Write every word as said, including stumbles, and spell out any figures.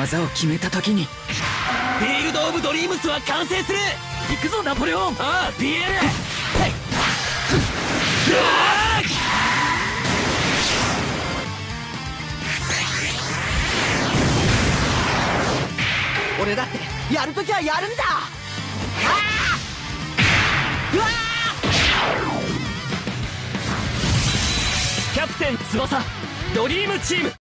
技を決めた時にフィールド・オブ・ドリームスは完成する。行くぞナポレオン。ああ ピーエル。 俺だってやるときはやるんだ。うわキャプテン翼ドリームチーム。